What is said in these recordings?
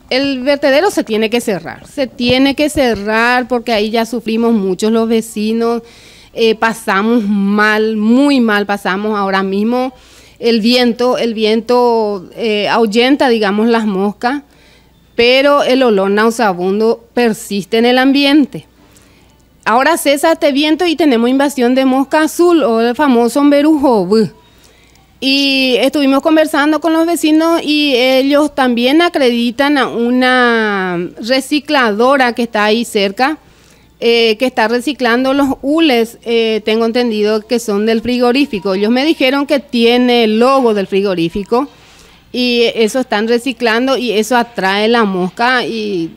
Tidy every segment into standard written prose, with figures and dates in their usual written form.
El vertedero se tiene que cerrar porque ahí ya sufrimos muchos los vecinos, pasamos mal, muy mal pasamos ahora mismo. El viento ahuyenta, digamos, las moscas, pero el olor nauseabundo persiste en el ambiente. Ahora cesa este viento y tenemos invasión de mosca azul o el famoso Mberuhobu. Y estuvimos conversando con los vecinos y ellos también acreditan a una recicladora que está ahí cerca, que está reciclando los hules, tengo entendido que son del frigorífico. Ellos me dijeron que tiene el logo del frigorífico y eso están reciclando y eso atrae la mosca y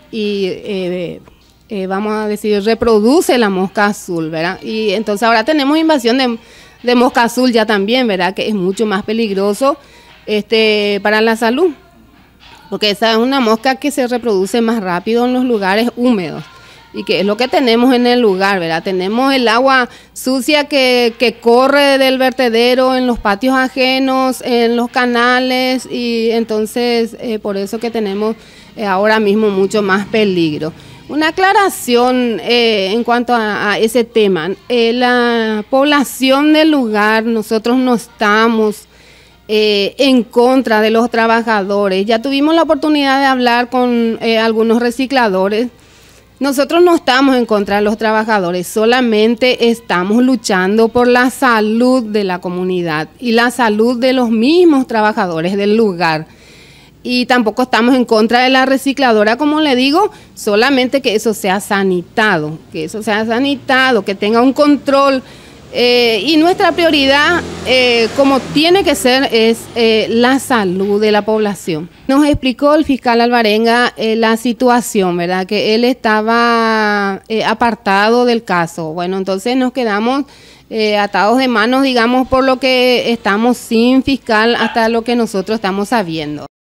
vamos a decir, reproduce la mosca azul, ¿verdad? Y entonces ahora tenemos invasión de mosca azul ya también, ¿verdad? Que es mucho más peligroso para la salud, porque esa es una mosca que se reproduce más rápido en los lugares húmedos y que es lo que tenemos en el lugar, ¿verdad? Tenemos el agua sucia que corre del vertedero en los patios ajenos, en los canales y entonces por eso que tenemos ahora mismo mucho más peligro. Una aclaración en cuanto a ese tema. La población del lugar, nosotros no estamos en contra de los trabajadores. Ya tuvimos la oportunidad de hablar con algunos recicladores. Nosotros no estamos en contra de los trabajadores, solamente estamos luchando por la salud de la comunidad y la salud de los mismos trabajadores del lugar. Y tampoco estamos en contra de la recicladora, como le digo, solamente que eso sea sanitado, que tenga un control. Y nuestra prioridad, como tiene que ser, es la salud de la población. Nos explicó el fiscal Alvarenga la situación, ¿verdad? Que él estaba apartado del caso. Bueno, entonces nos quedamos atados de manos, digamos, por lo que estamos sin fiscal hasta lo que nosotros estamos sabiendo.